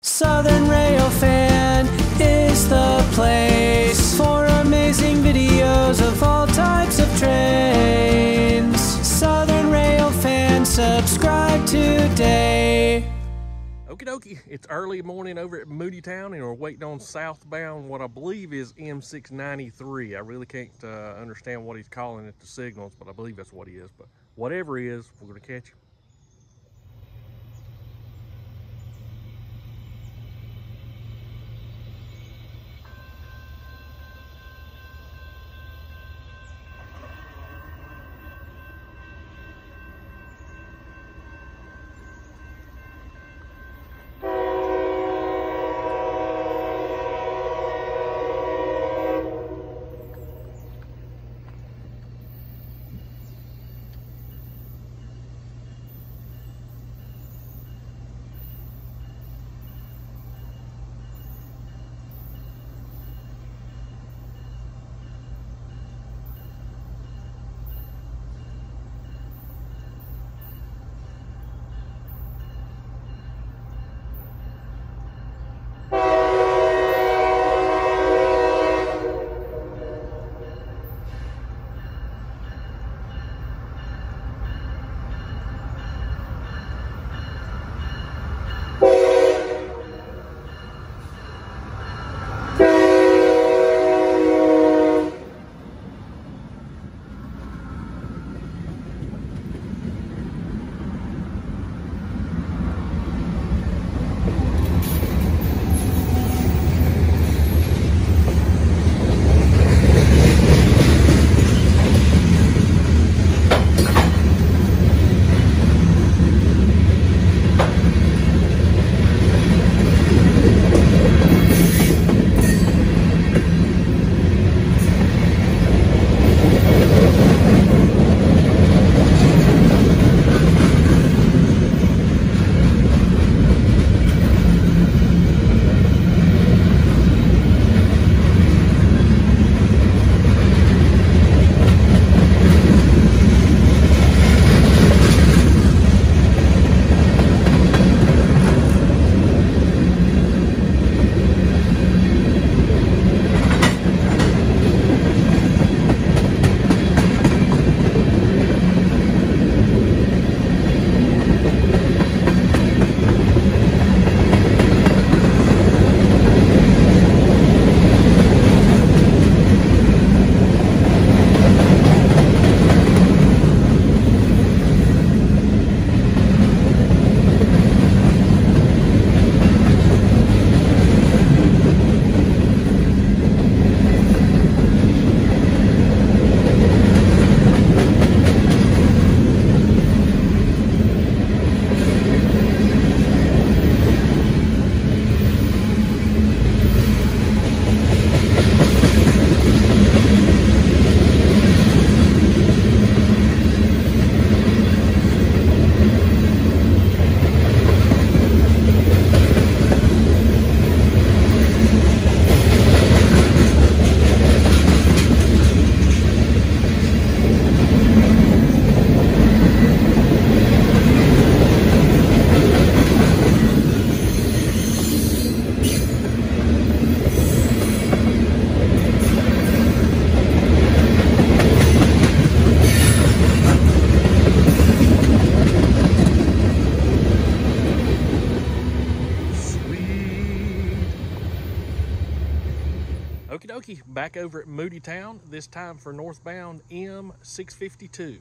Southern Railfan is the place for amazing videos of all types of trains. Southern Railfan, subscribe today. Okie dokie, it's early morning over at Moodytown and we're waiting on southbound what I believe is M693. I really can't understand what he's calling it, the signals, but I believe that's what he is. But whatever he is, we're gonna catch him. Okie dokie, back over at Moodytown, this time for northbound M652.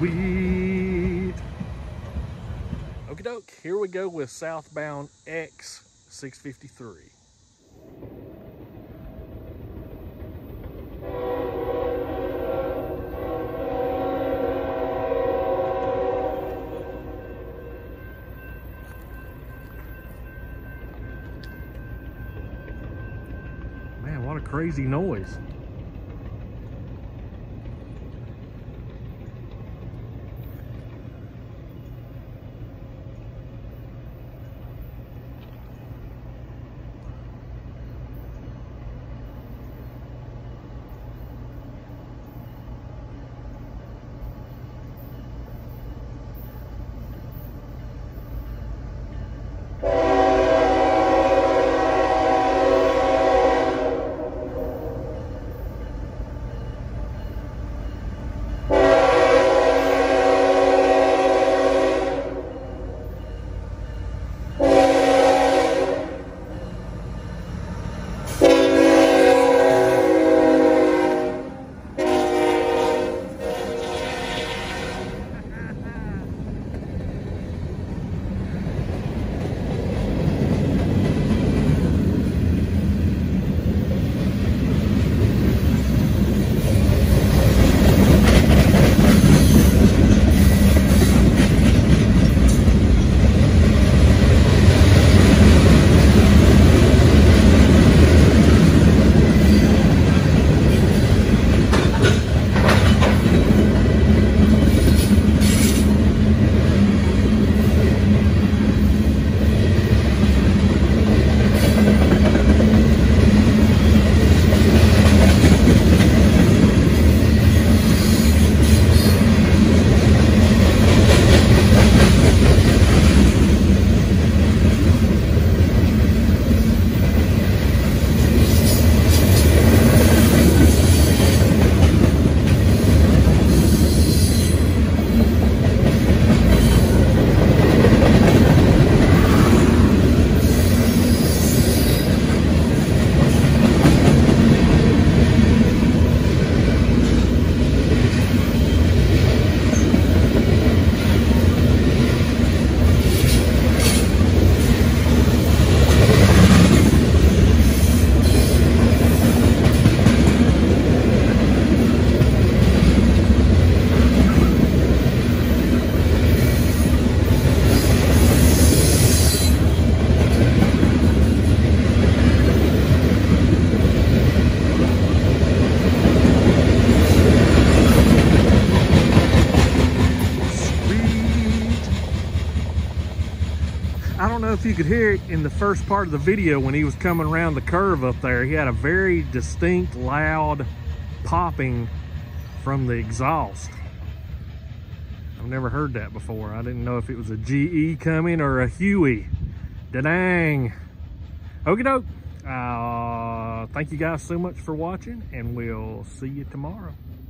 Sweet. Okie doke, here we go with southbound M653. Man, what a crazy noise. I don't know if you could hear it in the first part of the video when he was coming around the curve up there. He had a very distinct, loud popping from the exhaust. I've never heard that before. I didn't know if it was a GE coming or a Huey. Da-dang. Okie doke. Thank you guys so much for watching, and we'll see you tomorrow.